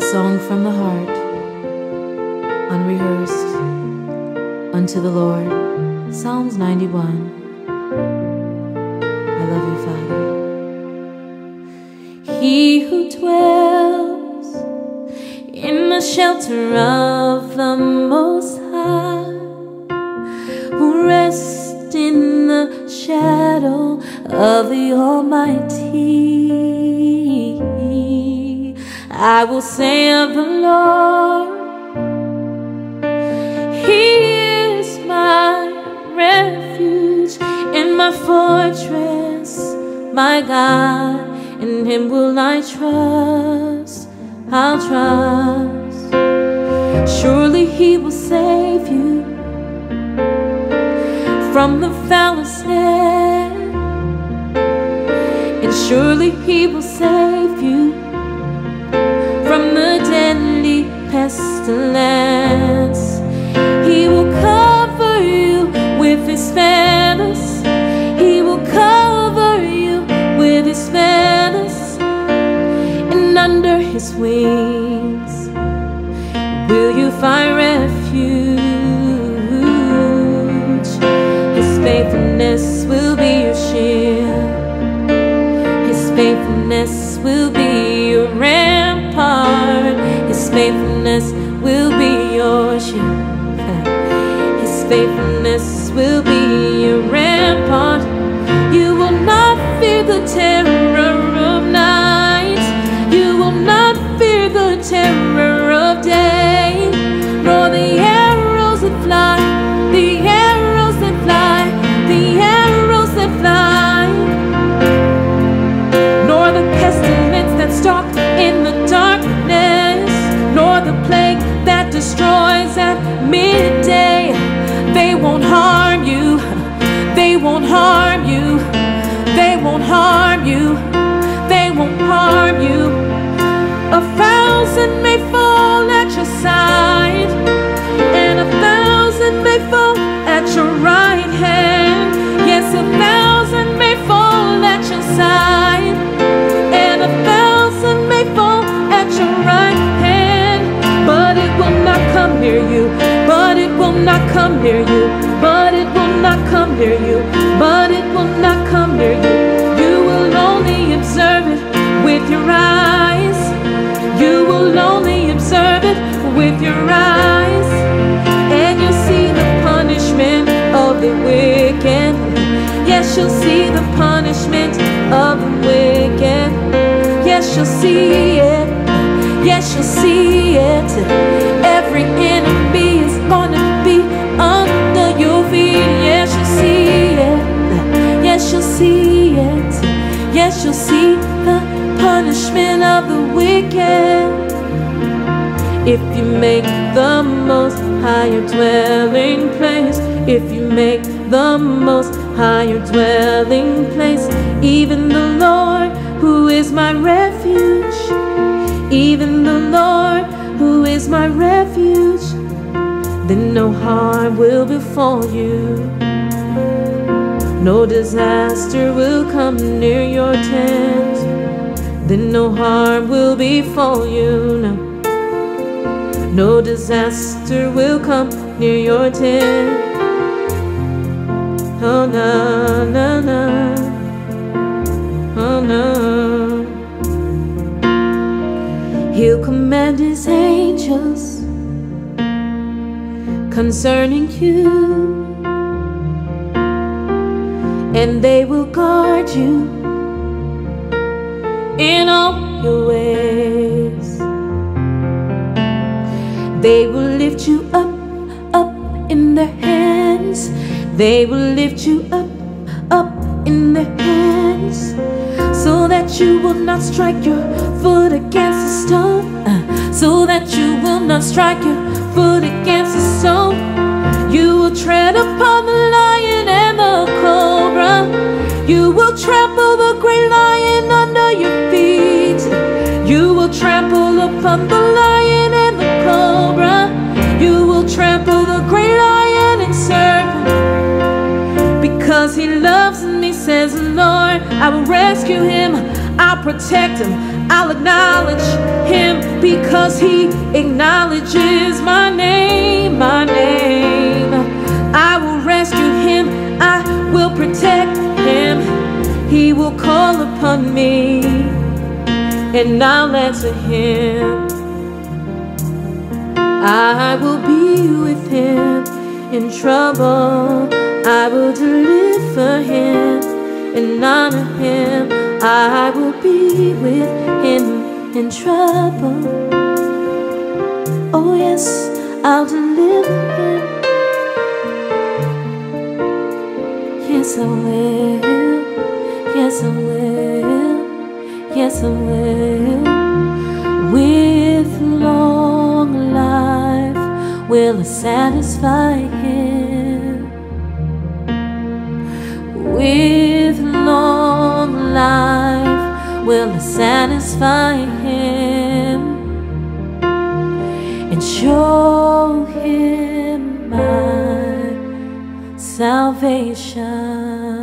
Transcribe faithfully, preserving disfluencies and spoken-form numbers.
song from the heart, unrehearsed, unto the Lord. Psalms ninety-one. I love you, Father. He who dwells in the shelter of the Most High, who rests in the shadow of the Almighty, I will say of the Lord, He is my refuge and my fortress, my God, in Him will I trust, I'll trust. Surely He will save you from the foulest snare, and surely He will save you from the deadly pestilence. He will cover you with His feathers, He will cover you with His feathers, and under His wings will you find refuge. His faithfulness will be your shield, His faithfulness will be your rampart, His faithfulness will be your shield, His faithfulness will be your rampart. You will not fear the terror of night, you will not fear the terror of day, nor the arrows that fly, the arrows that fly, the arrows that fly, nor the pestilence that stalks in the darkness, nor the plague that destroys at midday. They won't harm you, they won't harm you, they won't harm you, they won't harm you. A thousand may fall at your side, and a thousand may fall at your right hand. Yes, a thousand may fall at your side, and a thousand may fall at your right hand, but it will not come near you, but it will not come near you, but it will not come near you, but it will not come near you. You will only observe it with your eyes, you will only observe it with your eyes, and you'll see the punishment of the wicked. Yes, you'll see the punishment of the wicked. Yes, you'll see it, yes, you'll see it. Every enemy is gonna be under your feet. Yes, you'll see it, yes, you'll see it, yes, you'll see the punishment of the wicked. If you make the most higher dwelling place, if you make the most higher dwelling place, even the Lord who is my refuge, even the Lord who is my refuge, then no harm will befall you, no disaster will come near your tent, then no harm will befall you, no, no disaster will come near your tent. Oh no, no, no, oh no. He'll command His angels concerning you, and they will guard you in all your ways. They will lift you up, up in their hands. They will lift you up, up in their hands, so that you will not strike your foot against a stone, uh, so that you will not strike your foot against a stone. You will tread upon the lion and the cobra, you will trample the great lion under your feet, you will trample upon the lion and the cobra, you will trample the great lion and serpent. Because He loves me, says the Lord, I will rescue Him, I'll protect him, I'll acknowledge him, because he acknowledges my name, my name. I will rescue him, I will protect him. He will call upon me, and I'll answer him. I will be with him in trouble. I will deliver him and honor him. I will be with him in trouble. Oh yes, I'll deliver him. Yes, I will. Yes, I will. Yes, I will. With long life will I satisfy him. With long life will I satisfy him and show him my salvation.